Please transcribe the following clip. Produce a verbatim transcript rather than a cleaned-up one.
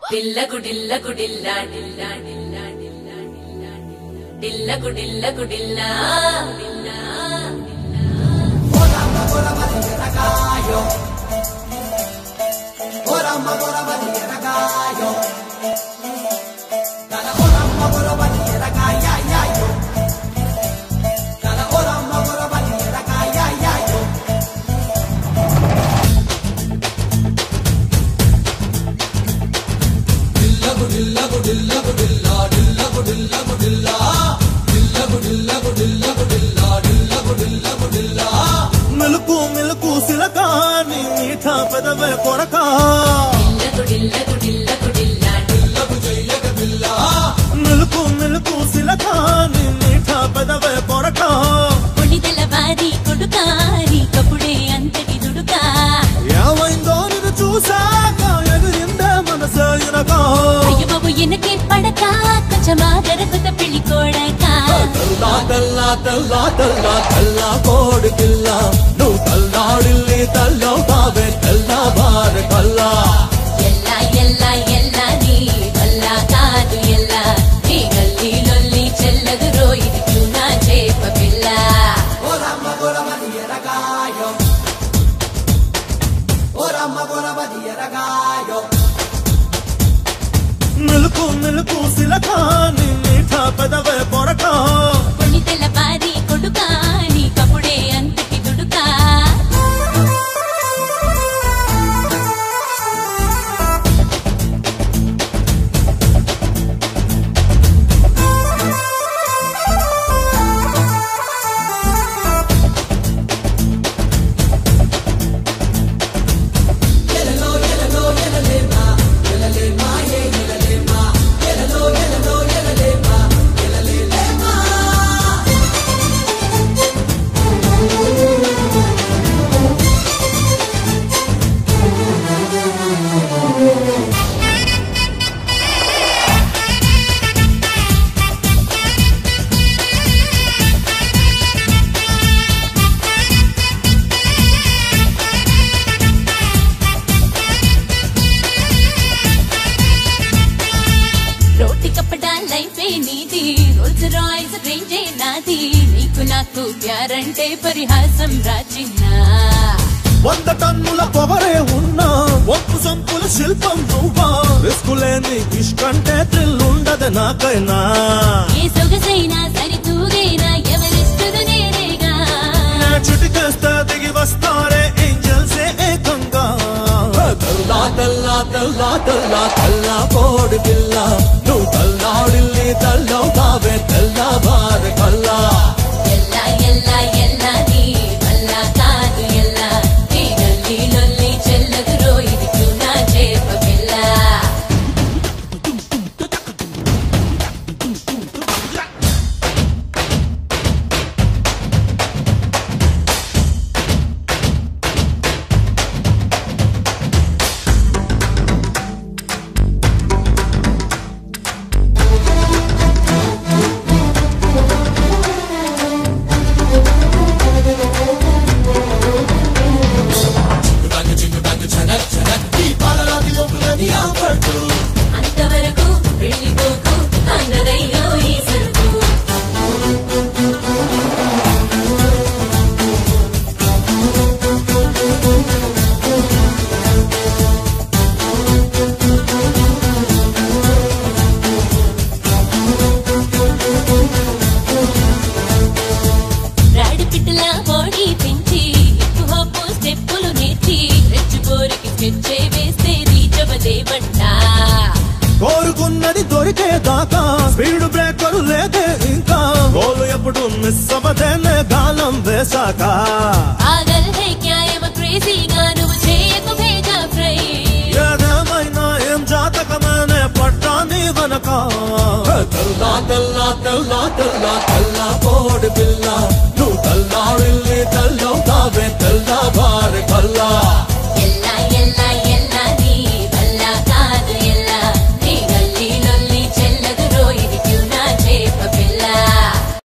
డిల్ల గుడిల్ల గుడిల్ల డిల్ల డిల్ల డిల్ల డిల్ల డిల్ల గుడిల్ల గుడిల్ల డిల్ల ఓరమ్మ గొరబది ఎరగాయో ఓరమ్మ గొరబది ఎరగాయో తన ఓరమ్మ గొరబది ఎరగాయో తన ఓరమ్మ గొరబది ఎరగాయో డిల్ల గుడిల్ల గుడిల్ల గుడిల్ల డిల్ల గుడిల్ల గుడిల్ల డిల్ల గుడిల్ల గుడిల్ల గుడిల్ల డిల్ల గుడిల్ల గుడిల్ల మిలుకు మిలుకు సిలకాని మీఠా పెదవే కొరక డిల్ల గుడిల్ల గుడిల్ల గుడిల్ల డిల్లకు చెయ్యక బిల్ల మిలుకు మిలుకు సిలకాని మీఠా పెదవే కొరక కొడిదల వారి కొడుకారి కపుడే అంతటి దుడుకా ఏమైందో నిన్ను చూసాక ఎగిరిందే మనసే ఇనక అయ్య బాబు ఎనకే పడక కొంచెమా దొరకుత పెళ్లి కోడక తెల్లా తెల్లా తెల్లా తెల్లా తెల్లా కోడి పిల్ల నువ్వు తల్లాడిల్లి తల్లవుతావే తెల్లా బార కల్లా ఎల్ల ఎల్ల ఎల్ల నీ వల్ల కాదు ఎల్ల నీ గల్లి లొల్లి చెల్లదు రోయిది చూనా చేప పిల్ల ఓరమ్మ గొరబది ఎరగాయో ఓరమ్మ గొరబది ఎరగాయో మిలుకు మిలుకు సిలకాని మీఠా పెదవే కొరక కొన్ని తెల్ల పారి కొడుకా నీ కపుడే అంతటి దుడుకా ఎలలో ఎలలో ఎలలేమా ఎలలేమా ఏ ఎలలేమా ఎలలో ఎలలో ఎలలేమా ఎలలేమా రోటి కప్పడా లైఫే నీది రోల్స్ రాయ్స్ రేంజే నాది నీకు నాకు ప్యారంటే పరిహాసం రాచిన్నా వంద టన్నుల పొగరే ఉన్నా ఒప్పు సంపుల శిల్పం నువ్వా రిస్కులేని ఇష్కంటే థ్రిల్ ఉండదు నాకైనా ఏ సొగసైనా సరితూగైనా ఎవరిస్తుదు నేనేగా నా చుటికేస్తే దిగి వస్తారే ఏంజల్సే ఏకంగా తెల్లా తెల్లా తెల్లా తెల్లా తెల్లా కోడి పిల్ల నువ్వు తల్లాడిల్లి తల్లవుతావే తెల్లా బార కల్లా ఎల్ల ఎల్ల ఎల్ల నీ వల్ల కాదు ఎల్ల నీ గల్లి లొల్లి చెల్లదు రోయిది చూనా చేప పిల్ల అంతవరకు వెళ్ళిపోకు అందరయ్యో ఈ సరుకు రాడి పిట్టలా బాడీ పెంచి హిప్ హాప్ స్టెప్పులు నేర్చి రెచ్చిపోరికి స్కెచ్చే వేస్తే రీచవదేవంట కోరుకున్నది దొరికేదాకా స్పీడ్ బ్రేకర్ లేదే ఇంకా గోలు ఎప్పుడు మిస్ అవ్వదేనే గాలం వేశాక ఆగల్ హై క్యా ఎమ క్రేజీగా నువ్వు చేయకు భేజా ఫ్రై ఏదేమైనా ఏం జాతకమనే పట్టాని వనక తెల్లా తెల్లా తెల్లా తెల్లా తెల్లా కోడి పిల్ల